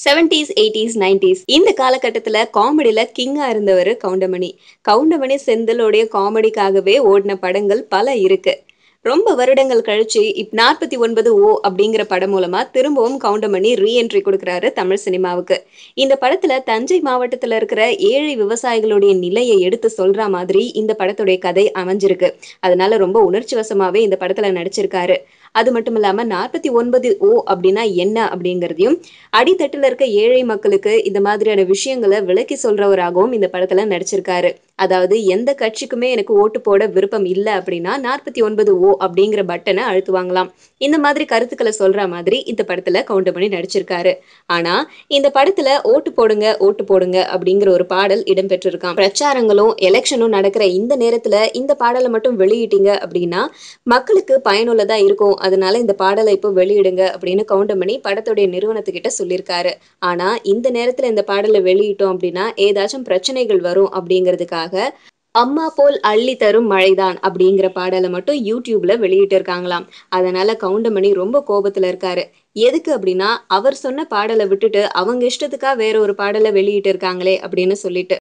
70s, 80s, 90s இந்த காலகட்டத்துல காமெடில கிங்கா இருந்தவரு கவுண்டமணி. கவுண்டமணி செந்திலோடைய காமெடிக்காகவே ஓடின படங்கள் பல இருக்கு. ரொம்ப வருடங்கள் கழிச்சு 49 ஓ அப்படிங்கிற படம் மூலமா திரும்பவும் கவுண்டமணி ரீஎன்ட்ரி கொடுக்கிறாரு தமிழ் சினிமாவுக்கு. இந்த படத்துல தஞ்சை மாவட்டத்துல இருக்கிற ஏழை விவசாயிகளுடைய நிலையை எடுத்து சொல்ற மாதிரி இந்த படத்துடைய கதை அமைஞ்சிருக்கு. அதனால ரொம்ப உணர்ச்சி வசமாவே இந்த படத்துல நடிச்சிருக்காரு. அது மட்டும் இல்லாம 49 ஓ அப்படின்னா என்ன அப்படிங்கறதையும் அடித்தட்டுல இருக்க ஏழை மக்களுக்கு இந்த மாதிரியான விஷயங்களை விளக்கி சொல்றவராகவும் இந்த படத்துல நடிச்சிருக்காரு. அதாவது எந்த கட்சிக்குமே எனக்கு ஓட்டு போட விருப்பம் இல்ல அப்படின்னா 49 ஓ அப்படிங்கிற பட்டனை அழுத்துவாங்களாம். இந்த மாதிரி கருத்துக்களை சொல்ற மாதிரி இந்த படத்துல கவுண்டமணி நடிச்சிருக்காரு. ஆனா இந்த படத்துல ஓட்டு போடுங்க அப்படிங்கிற ஒரு பாடல் இடம்பெற்றிருக்காம். பிரச்சாரங்களும் எலெக்ஷனும் நடக்கிற இந்த நேரத்துல இந்த பாடலை மட்டும் வெளியிட்டீங்க அப்படின்னா மக்களுக்கு பயனுள்ளதா இருக்கும். அதனால இந்த பாடலை இப்போ வெளியிடுங்க அப்படின்னு கவுண்டமணி படத்துடைய நிறுவனத்துக்கிட்ட சொல்லியிருக்காரு. ஆனா இந்த நேரத்துல இந்த பாடலை வெளியிட்டோம் அப்படின்னா ஏதாச்சும் பிரச்சனைகள் வரும் அப்படிங்கிறதுக்காக அம்மா போல் அள்ளி தரும் மழைதான் அப்படிங்கிற பாடலை மட்டும் யூடியூப்ல வெளியிட்டு இருக்காங்களாம். அதனால கவுண்டமணி ரொம்ப கோபத்துல இருக்காரு. எதுக்கு அப்படின்னா அவர் சொன்ன பாடலை விட்டுட்டு அவங்க இஷ்டத்துக்கா வேற ஒரு பாடலை வெளியிட்டு இருக்காங்களே அப்படின்னு சொல்லிட்டு